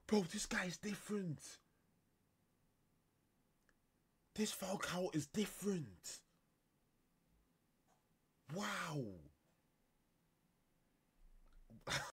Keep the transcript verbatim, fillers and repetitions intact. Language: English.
Bro, this guy is different. This Falcao is different. Wow.